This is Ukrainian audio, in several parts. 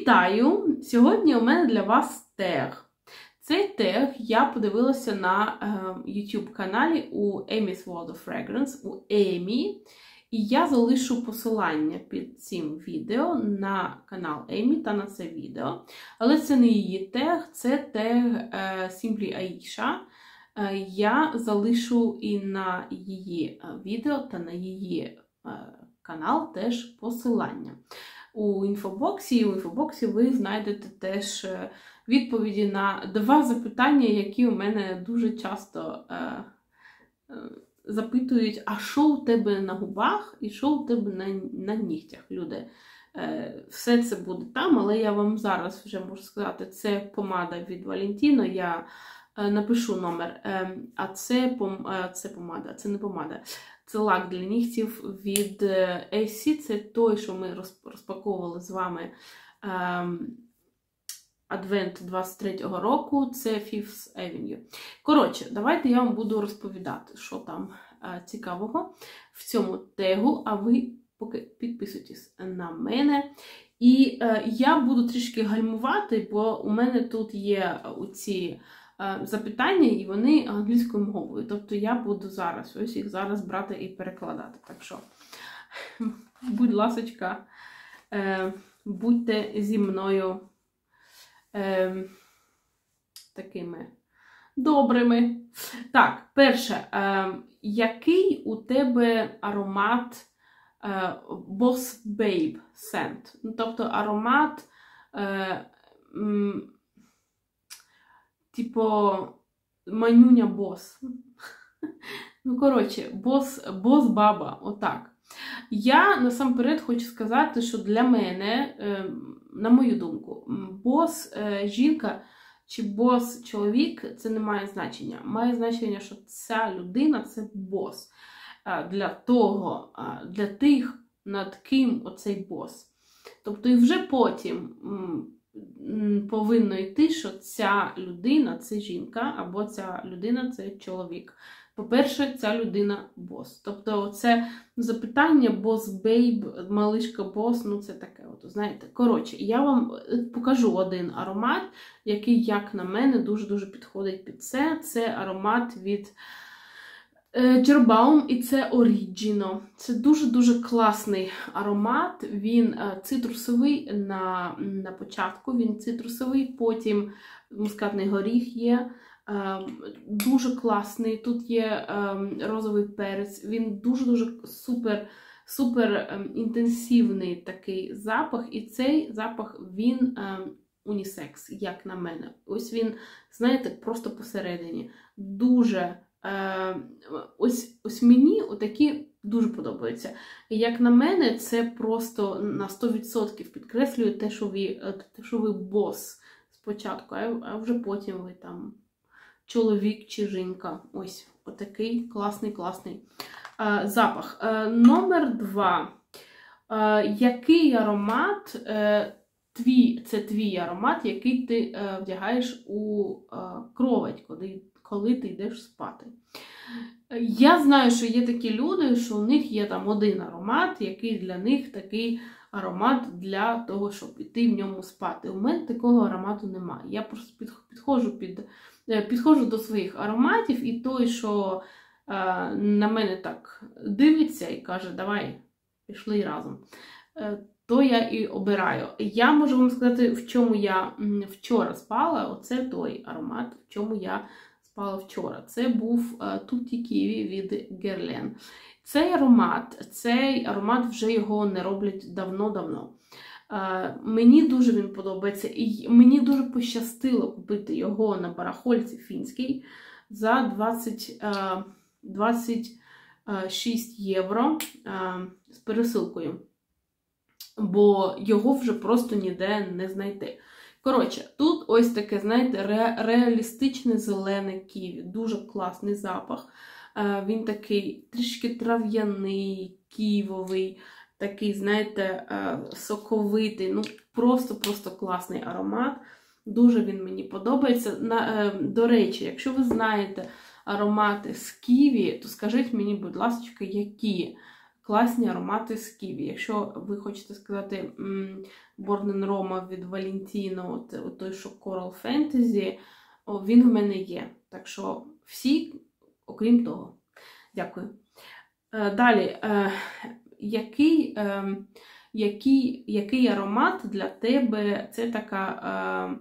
Вітаю! Сьогодні у мене для вас тег. Цей тег я подивилася на YouTube-каналі у Amy's World of Fragrance, у Емі. І я залишу посилання під цим відео на канал Емі та на це відео. Але це не її тег, це тег Simply Aisha. Я залишу і на її відео та на її канал теж посилання. У інфобоксі ви знайдете теж відповіді на два запитання, які у мене дуже часто запитують, а що у тебе на губах і що у тебе на нігтях, люди. Все це буде там, але я вам зараз вже можу сказати, це помада від Valentino, я напишу номер, а це помада, це не помада. Це лак для нігтів від Essie, це той, що ми розпаковували з вами Адвент 23-го року, це Fifth Avenue. Коротше, давайте я вам буду розповідати, що там цікавого в цьому тегу, а ви поки підписуйтесь на мене. І я буду трішки гальмувати, бо у мене тут є оці запитання, і вони англійською мовою. Тобто я буду зараз, ось їх зараз брати і перекладати. Так що, будь ласочка, будьте зі мною такими добрими. Так, перше, який у тебе аромат Boss Babe Scent? Ну, тобто аромат типу манюня бос. Ну, коротше, бос баба, отак. Я насамперед хочу сказати, що для мене, на мою думку, бос жінка чи бос чоловік, це не має значення. Має значення, що ця людина – це бос. Для тих, над ким оцей бос. Тобто і вже потім повинно йти, що ця людина – це жінка, або ця людина – це чоловік. По-перше, ця людина – бос. Тобто це запитання бос-бейб, малишка-бос, ну це таке, от, знаєте. Коротше, я вам покажу один аромат, який, як на мене, дуже-дуже підходить під це. Це аромат від Gerbaum, і це Origino. Це дуже-дуже класний аромат. Він цитрусовий на початку, він цитрусовий, потім мускатний горіх є. Дуже класний. Тут є розовий перець. Він дуже-дуже супер інтенсивний такий запах. І цей запах, він унісекс, як на мене. Ось він, знаєте, просто посередині. Дуже ось мені отакі дуже подобаються. І як на мене, це просто на 100% підкреслює те, що ви бос спочатку, а вже потім ви там чоловік чи жінка. Ось отакий класний запах. Номер 2. Який аромат, це твій аромат, який ти вдягаєш у кровать, коли ти йдеш спати? Я знаю, що є такі люди, що у них є там один аромат, який для них такий аромат для того, щоб іти в ньому спати. У мене такого аромату немає. Я просто підходжу до своїх ароматів, і той, що на мене так дивиться і каже, давай, пішли разом, то я і обираю. Я можу вам сказати, в чому я вчора спала. Оце той аромат, в чому я спала вчора. Це був Tutti Kiwi від Guerlain. Цей аромат вже його не роблять давно-давно. Мені дуже він подобається. І мені дуже пощастило купити його на барахольці фінській за 26 євро з пересилкою. Бо його вже просто ніде не знайти. Коротше, тут ось таке, знаєте, реалістичне зелене ківі. Дуже класний запах. Він такий трішки трав'яний, ківовий, такий, знаєте, соковитий. Ну, просто класний аромат. Дуже він мені подобається. До речі, якщо ви знаєте аромати з ківі, то скажіть мені, будь ласка, які класні аромати з ківі. Якщо ви хочете сказати Born in Roma від Valentino, той, що Coral Fantasy, він в мене є. Так що всі, окрім того. Дякую. Далі, який аромат для тебе? Це така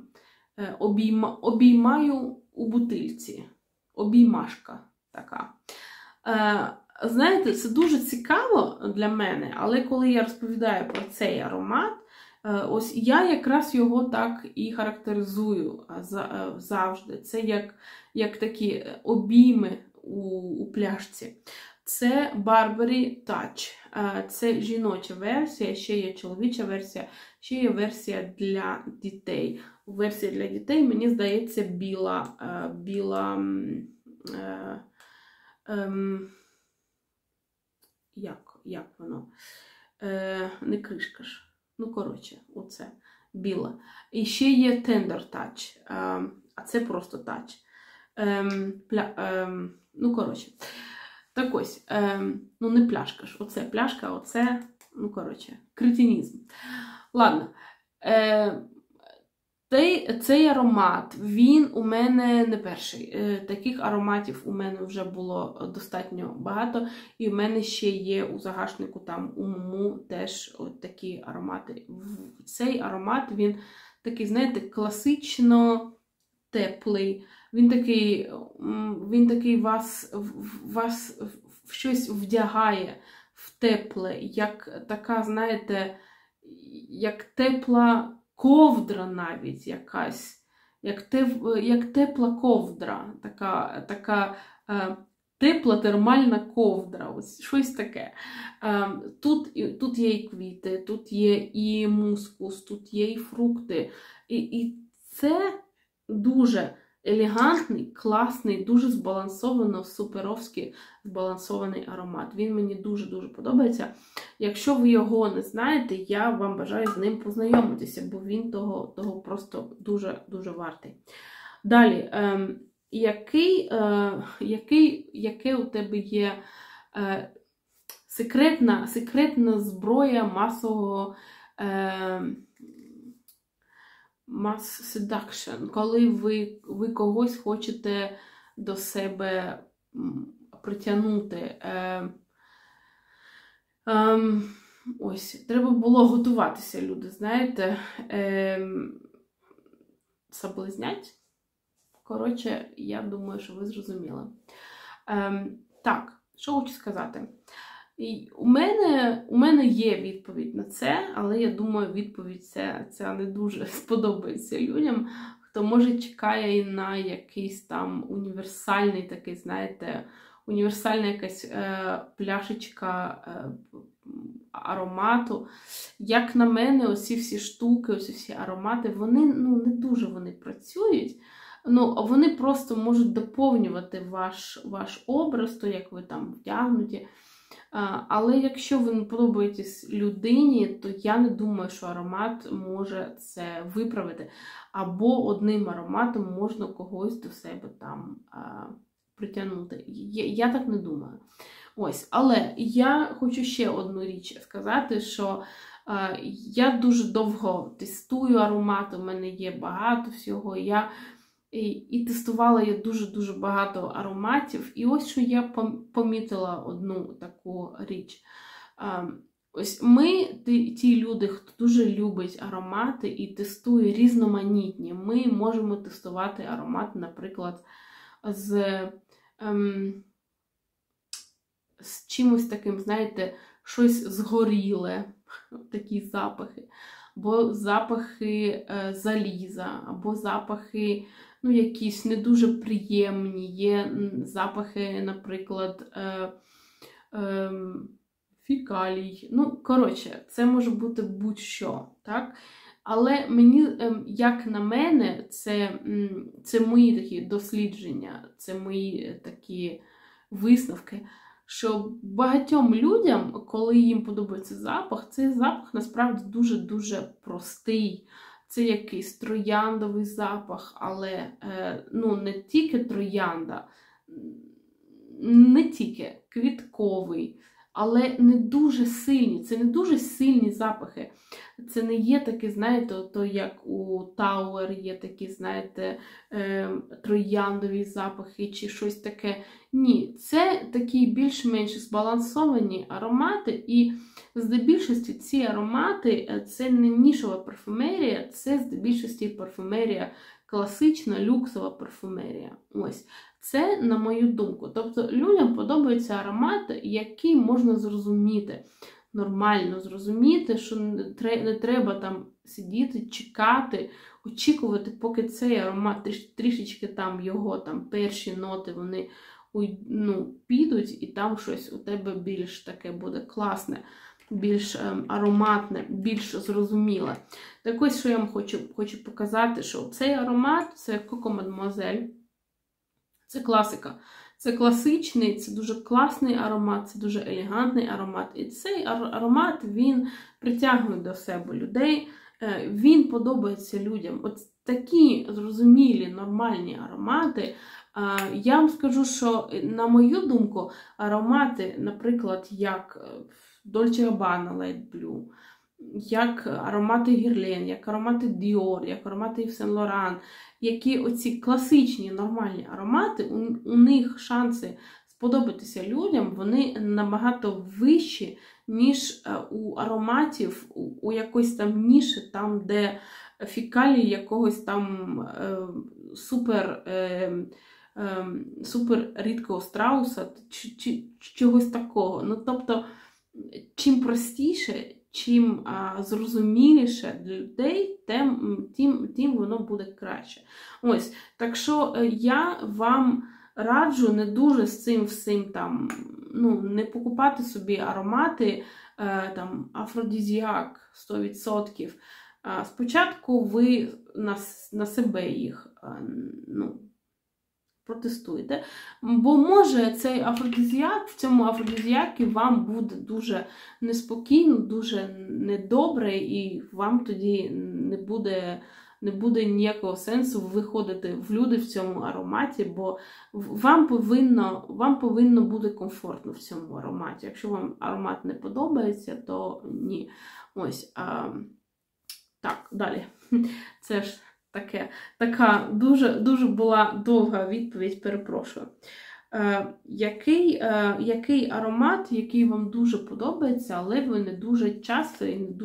обіймаю у бутильці. Обіймашка така. Знаєте, це дуже цікаво для мене, але коли я розповідаю про цей аромат, ось я якраз його так і характеризую завжди. Це як такі обійми у пляшці. Це Burberry Touch. Це жіноча версія, ще є чоловіча версія, ще є версія для дітей. Версія для дітей, мені здається, біла як воно? Не кришка ж. Ну, коротше, оце, біла. І ще є Tender Touch, а це просто Touch. Ну, коротше. Так ось, ну не пляшка ж, оце пляшка, оце, ну, коротше, кретинізм. Ладно. Цей аромат, він у мене не перший. Таких ароматів у мене вже було достатньо багато. І у мене ще є у загашнику, там у Муму теж от такі аромати. Цей аромат, він такий, знаєте, класично теплий. Він такий вас в щось вдягає, в тепле, як така, знаєте, як тепла ковдра навіть якась, як тепла ковдра, така тепла термальна ковдра, ось щось таке. Тут є і квіти, тут є і мускус, тут є і фрукти. І це дуже елегантний, класний, дуже збалансовано, суперовський збалансований аромат. Він мені дуже-дуже подобається. Якщо ви його не знаєте, я вам бажаю з ним познайомитися, бо він того просто дуже-дуже вартий. Далі, яке у тебе є секретна зброя масового mass seduction, коли ви когось хочете до себе притягнути. Ось, треба було готуватися, люди, знаєте, соблазнять. Коротше, я думаю, що ви зрозуміли. Так, що хочу сказати. У мене є відповідь на це, але я думаю, відповідь ця не дуже сподобається людям, хто, може, чекає на якийсь там універсальний такий, знаєте, універсальна якась пляшечка аромату. Як на мене, оці всі штуки, оці всі аромати, вони не дуже працюють. Вони просто можуть доповнювати ваш образ, то як ви там вдягнуті. Але якщо ви не подобаєтесь людині, то я не думаю, що аромат може це виправити. Або одним ароматом можна когось до себе там притягнути. Я так не думаю. Ось, але я хочу ще одну річ сказати, що я дуже довго тестую аромати, у мене є багато всього. І тестувала я дуже-дуже багато ароматів. І ось що я помітила одну таку річ. Ось ми, ті люди, хто дуже любить аромати і тестує різноманітні, ми можемо тестувати аромати, наприклад, з чимось таким, знаєте, щось згоріле, такі запахи. Або запахи заліза, або запахи, якісь не дуже приємні. Є запахи, наприклад, фекалій. Коротше, це може бути будь-що, так? Але мені, як на мене, це мої такі дослідження, це мої такі висновки, що багатьом людям, коли їм подобається запах, цей запах насправді дуже-дуже простий. Це якийсь трояндовий запах, але не тільки троянда, не тільки квітковий, але не дуже сильні. Це не дуже сильні запахи. Це не є такі, знаєте, то як у Тауер є такі, знаєте, трояндові запахи чи щось таке. Ні, це такі більш-менш збалансовані аромати, і здебільшості ці аромати, це не нішова парфумерія, це здебільшості парфумерія класична, люксова парфумерія. Ось. Це, на мою думку. Тобто людям подобається аромат, який можна зрозуміти. Нормально зрозуміти, що не треба там сидіти, чекати, очікувати, поки цей аромат трішечки там його там перші ноти вони підуть, і там щось у тебе більш таке буде класне, більш ароматне, більш зрозуміле. Так ось, що я вам хочу показати, що цей аромат, це Coco Mademoiselle, це класика. Це класичний, це дуже класний аромат, це дуже елегантний аромат. І цей аромат, він притягує до себе людей, він подобається людям. От такі зрозумілі, нормальні аромати. Я вам скажу, що, на мою думку, аромати, наприклад, як Dolce Gabbana Light Blue, як аромати Guerlain, як аромати Dior, як аромати Yves Saint Laurent, які оці класичні нормальні аромати, у них шанси сподобатися людям, вони набагато вищі, ніж у ароматів, у якоїсь там ніші, там, де фекалії якогось там супер рідкого страуса, чи чогось такого. Ну, тобто, чим простіше, чим зрозуміліше для людей, тим воно буде краще. Ось, так що я вам раджу не дуже з цим всім там, не покупати собі аромати, там, афродизіак 100%. Спочатку ви на себе їх, протестуйте, бо може цей афродизіак, в цьому афродизіакі вам буде дуже неспокійно, дуже недобре, і вам тоді не буде ніякого сенсу виходити в люди в цьому ароматі, бо вам повинно бути комфортно в цьому ароматі. Якщо вам аромат не подобається, то ні. Ось, так, далі. Це ж така дуже була довга відповідь, перепрошую. Який аромат, який вам дуже подобається, але ви не дуже часто і не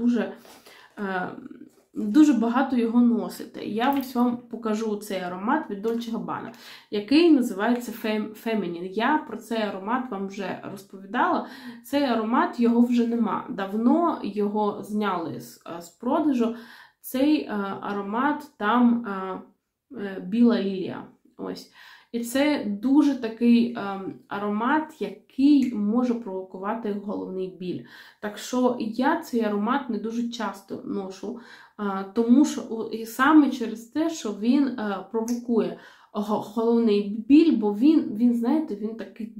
дуже багато його носите. Я ось вам покажу цей аромат від Dolce Gabbana, який називається Feminine. Я про цей аромат вам вже розповідала. Цей аромат, його вже нема. Давно його зняли з продажу. Цей аромат там біла лілія. Ось. І це дуже такий аромат, який може провокувати головний біль. Так що я цей аромат не дуже часто ношу, тому що і саме через те, що він провокує головний біль, бо він, знаєте, він такий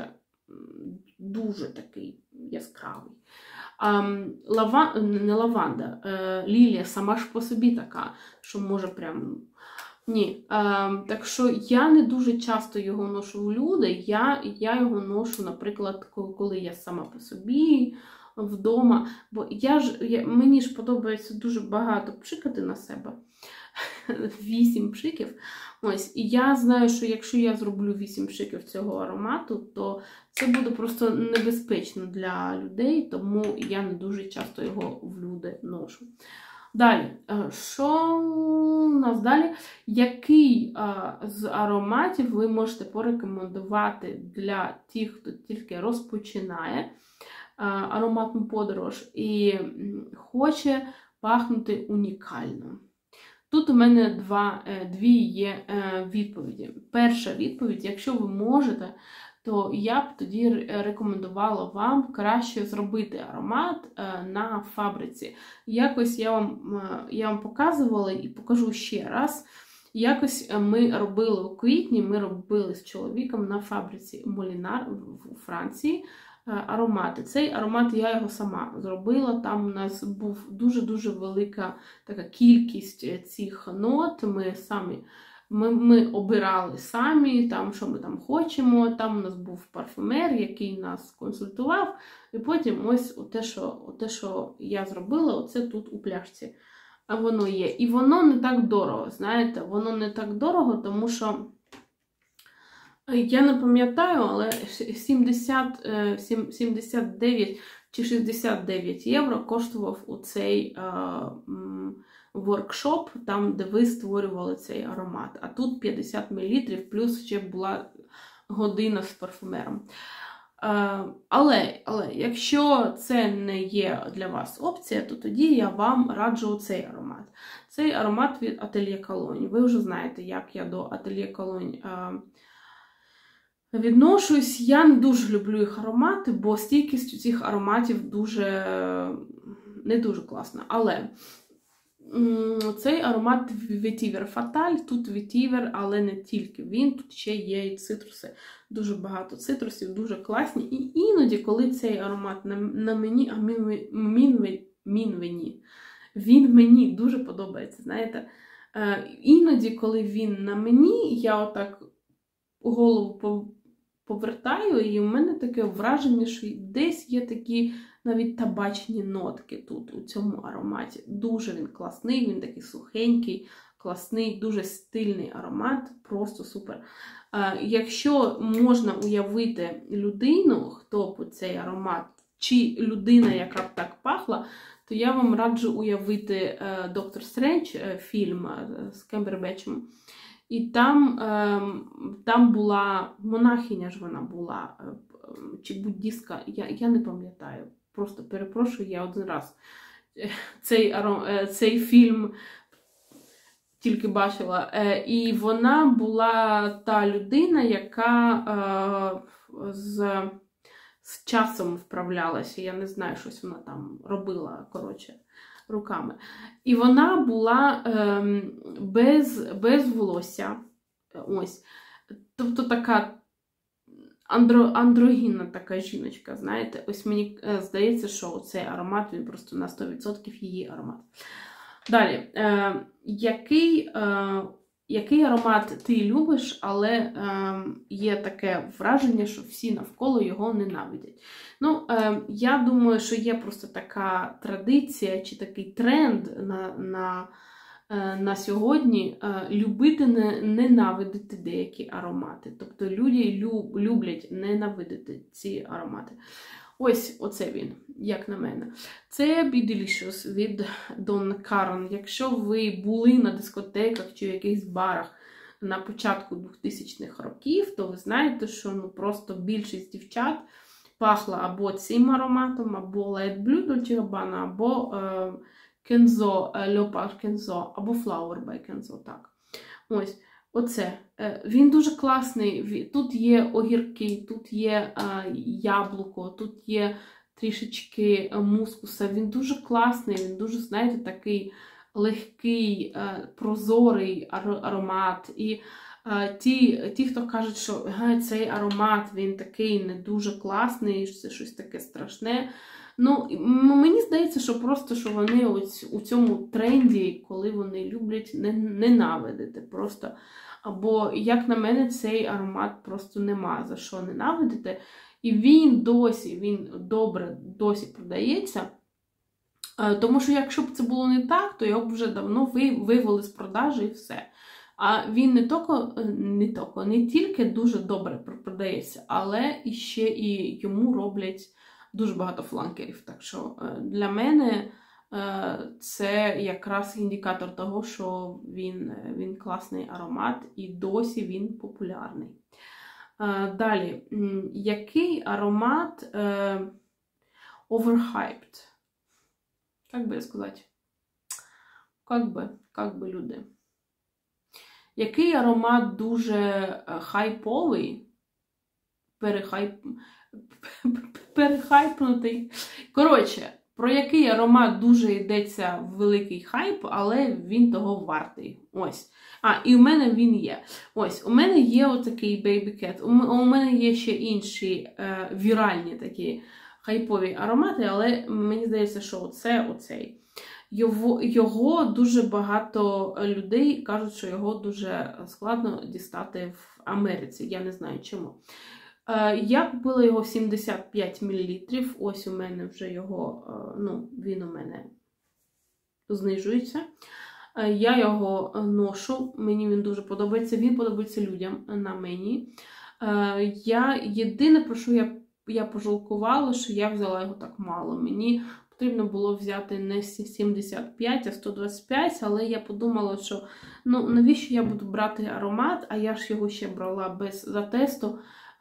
дуже такий яскравий. Не лаванда, лілія сама ж по собі така, що може прям... Ні. Так що я не дуже часто його ношу в люди, я його ношу, наприклад, коли я сама по собі, вдома, бо мені ж подобається дуже багато пшикати на себе. 8 пшиків. Ось, і я знаю, що якщо я зроблю 8 пшиків цього аромату, то це буде просто небезпечно для людей, тому я не дуже часто його в люди ношу. Далі, що у нас далі? Який з ароматів ви можете порекомендувати для тих, хто тільки розпочинає ароматну подорож і хоче пахнути унікально? Тут у мене дві є відповіді. Перша відповідь, якщо ви можете, то я б тоді рекомендувала вам краще зробити аромат на фабриці. Якось я вам показувала і покажу ще раз. Якось ми робили у квітні, ми робили з чоловіком на фабриці Молінар у Франції аромати. Цей аромат я його сама зробила, там у нас був дуже-дуже велика така кількість цих нот, ми самі Ми обирали самі, там, що ми там хочемо. Там у нас був парфюмер, який нас консультував. І потім ось те, що я зробила, оце тут у пляшці. А воно є. І воно не так дорого, знаєте, воно не так дорого, тому що я не пам'ятаю, але 79 чи 69 євро коштував у цей воркшоп, там, де ви створювали цей аромат. А тут 50 мл, плюс ще була година з парфумером. Але якщо це не є для вас опція, то тоді я вам раджу цей аромат. Цей аромат від Atelier Cologne. Ви вже знаєте, як я до Atelier Cologne відношусь. Я не дуже люблю їх аромати, бо стійкість у цих ароматів не дуже класна. Але цей аромат Vetiver Fatal, тут Vetiver, але не тільки він, тут ще є і цитруси. Дуже багато цитрусів, дуже класні. І іноді, коли цей аромат на мені, він мені дуже подобається, знаєте. Іноді, коли він на мені, я отак голову повертаю, і у мене таке враження, що десь є такі навіть табачні нотки тут, у цьому ароматі. Дуже він класний, він такий сухенький, класний, дуже стильний аромат, просто супер. Якщо можна уявити людину, хто б цей аромат, чи людина, яка б так пахла, то я вам раджу уявити «Доктор Стрендж», фільм з Кембербетчем. І там була монахиня ж вона була, чи буддістка, я не пам'ятаю. Просто перепрошую, я один раз цей фільм тільки бачила. І вона була та людина, яка з часом вправлялася. Я не знаю, щось вона там робила, коротше, руками. І вона була без волосся. Ось. Тобто така андрогінна така жіночка, знаєте. Ось мені здається, що цей аромат, він просто на 100% її аромат. Далі. Який аромат ти любиш, але є таке враження, що всі навколо його ненавидять? Ну, я думаю, що є просто така традиція чи такий тренд на сьогодні любити, ненавидити деякі аромати. Тобто люди люблять ненавидити ці аромати. Ось оце він, як на мене. Це Be Delicious від Donna Karan. Якщо ви були на дискотеках чи в якихось барах на початку 2000-х років, то ви знаєте, що просто більшість дівчат пахла або цим ароматом, або Light Blue Dolce Gabbana, або Kenzo, Leopard Kenzo, або Flower by Kenzo. Так. Ось. Оце. Він дуже класний. Тут є огірки, тут є яблуко, тут є трішечки мускуса. Він дуже класний, він дуже, знаєте, такий легкий, прозорий аромат. І ті, хто кажуть, що цей аромат, він такий не дуже класний, це щось таке страшне. Ну, мені здається, що просто, що вони ось у цьому тренді, коли вони люблять ненавидити просто. Або, як на мене, цей аромат просто нема за що ненавидити. І він добре продається. Тому що, якщо б це було не так, то його б вже давно вивели з продажі і все. А він не тільки дуже добре продається, але ще і йому роблять дуже багато фланкерів. Так що для мене це якраз індикатор того, що він класний аромат і досі він популярний. Далі, який аромат overhyped? Як би я сказати? Как би люди? Який аромат дуже хайповий, перехайпнутий? Коротше, про який аромат дуже йдеться великий хайп, але він того вартий. Ось. І у мене він є. Ось, у мене є отакий Baby Cat. У мене є ще інші віральні такі хайпові аромати, але мені здається, що оцей. Його дуже багато людей кажуть, що його дуже складно дістати в Америці. Я не знаю чому. Я купила його 75 мл. Ось у мене вже його, він у мене знижується. Я його ношу, мені він дуже подобається, він подобається людям на мені. Єдине, про що я пожалкувала, що я взяла його так мало. Мені потрібно було взяти не 75, а 125, але я подумала, що навіщо я буду брати аромат, а я ж його ще брала без затесту.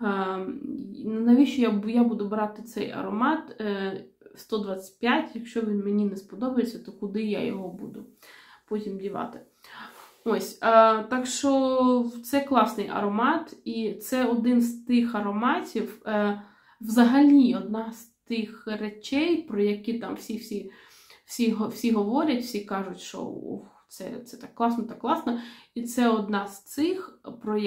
Навіщо я буду брати цей аромат 125, якщо він мені не сподобається, то куди я його буду потім дівати? Ось, так що це класний аромат, і це один з тих ароматів, взагалі одна з тих речей, про які там всі говорять, всі кажуть, що це так класно, і це одна з цих,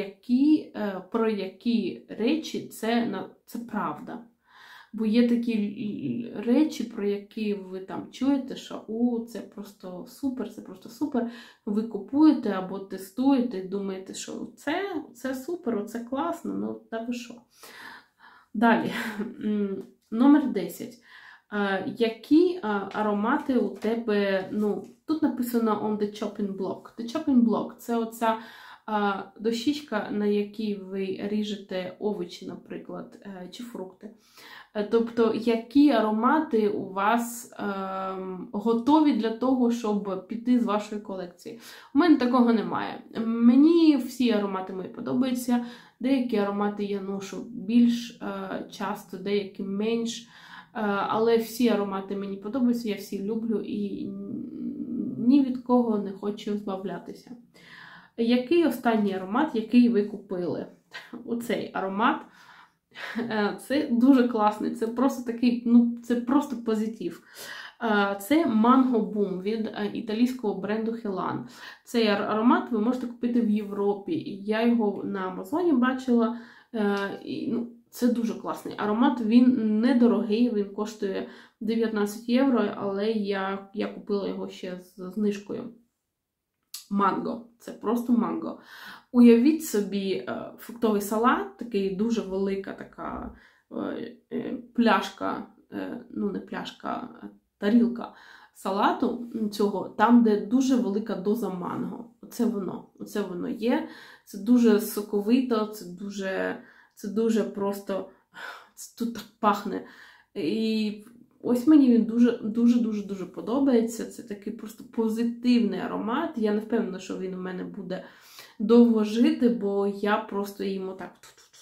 про які речі це правда. Бо є такі речі, про які ви там чуєте, що це просто супер, ви купуєте або тестуєте і думаєте, що це супер, це класно, та ви що. Далі, номер 10. Які аромати у тебе, тут написано on the chopping block. The chopping block – це оця дощечка, на якій ви ріжете овочі, наприклад, чи фрукти. Тобто, які аромати у вас готові для того, щоб піти з вашої колекції. У мене такого немає. Мені всі аромати мої подобаються. Деякі аромати я ношу більш часто, деякі менш. Але всі аромати мені подобаються, я всі люблю і ні від кого не хочу збавлятися. Який останній аромат, який ви купили? Оцей аромат. Це дуже класний, це просто такий, це просто позитив. Це Mango Boom від італійського бренду Helan. Цей аромат ви можете купити в Європі. Я його на Амазоні бачила. Це дуже класний аромат, він недорогий, він коштує 19 євро, але я купила його ще з знижкою. Манго, це просто манго. Уявіть собі фруктовий салат, такий дуже велика така пляшка, не пляшка, тарілка салату цього, там, де дуже велика доза манго. Оце воно є, це дуже соковито, це дуже просто, тут так пахне. І ось мені він дуже подобається. Це такий просто позитивний аромат. Я не впевнена, що він у мене буде довго жити, бо я просто їм отак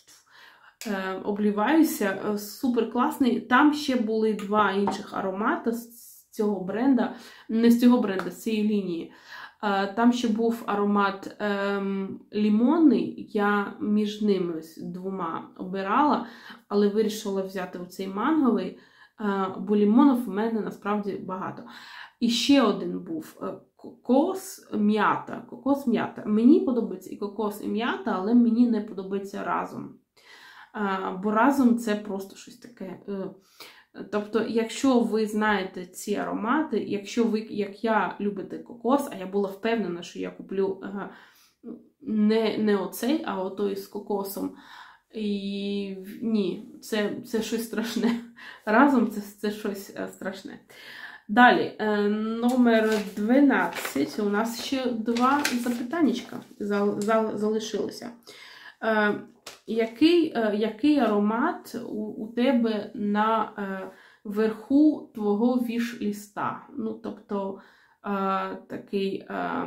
обліваюся. Супер класний. Там ще були два інших аромати з цього бренда, не з цього бренда, з цієї лінії. Там ще був аромат лімонний, я між ними двома обирала, але вирішила взяти оцей манговий, бо лімонів у мене насправді багато. І ще один був кокос-м'ята. Мені подобається і кокос, і м'ята, але мені не подобається разом. Бо разом це просто щось таке. Тобто, якщо ви знаєте ці аромати, якщо ви, як я, любите кокос, а я була впевнена, що я куплю не оцей, а отой з кокосом, і ні, це щось страшне. Разом це щось страшне. Далі, номер 12. У нас ще два запитаннячка залишилося. Який аромат у тебе на верху твого віш-ліста? Тобто, такий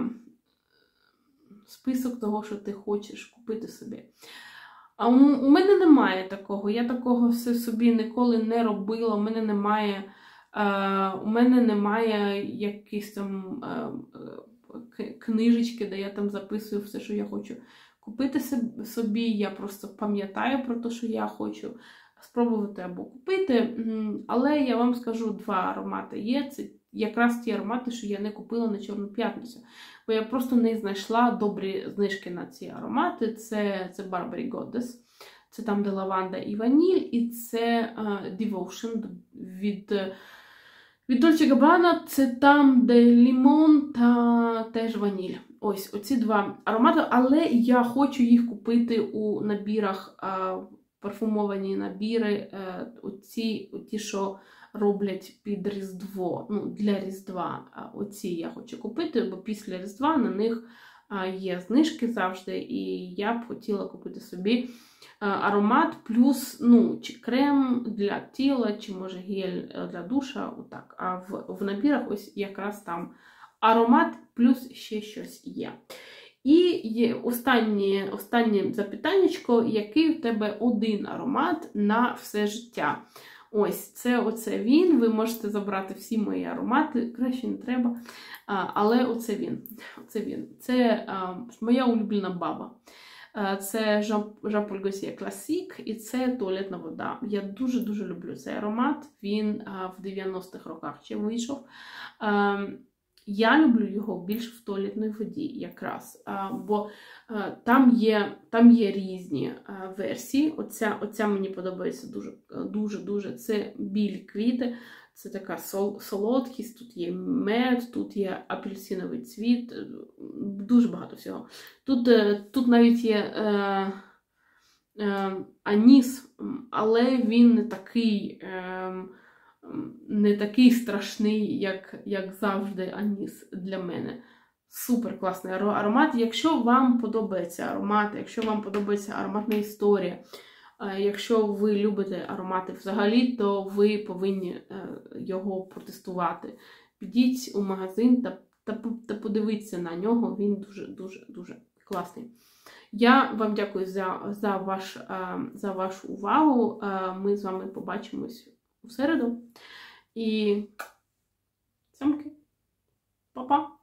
список того, що ти хочеш купити собі. А у мене немає такого. Я такого собі ніколи не робила. У мене немає якісь там книжечки, де я там записую все, що я хочу купити собі. Я просто пам'ятаю про те, що я хочу спробувати або купити. Але я вам скажу, два аромати є. Це якраз ті аромати, що я не купила на Чорну п'ятницю. Бо я просто не знайшла добрі знижки на ці аромати. Це Burberry Goddess. Це там, де лаванда і ваніль. І це Devotion від Від Dolce Gabbana це там, де лімон та теж ваніль. Ось, оці два аромати, але я хочу їх купити у набірах, парфумовані набіри, оті, що роблять під Різдво, ну, для Різдва. Оці я хочу купити, бо після Різдва на них є знижки завжди, і я б хотіла купити собі аромат плюс, ну, чи крем для тіла, чи, може, гель для душа, отак. А в набірах ось якраз там аромат плюс ще щось є. І є останнє запитаннячко, який в тебе один аромат на все життя? Ось, оце він, ви можете забрати всі мої аромати, краще не треба, але оце він. Це моя улюблена баба. Це Jean-Paul Gaultier Classique, і це туалетна вода. Я дуже-дуже люблю цей аромат, він в 90-х роках ще вийшов. Я люблю його більш в туалетній воді якраз, бо там є різні версії. Оця мені подобається дуже-дуже. Це білі квіти, це така солодкість, тут є мед, тут є апельсиновий цвіт, дуже багато всього. Тут навіть є аніс, але він не такий страшний, як завжди аніс для мене. Супер класний аромат. Якщо вам подобається аромат, якщо вам подобається ароматна історія, якщо ви любите аромати взагалі, то ви повинні його протестувати. Підіть у магазин та подивіться на нього, він дуже класний. Я вам дякую за вашу увагу. Ми з вами побачимось у середу. І цямки. Па-па!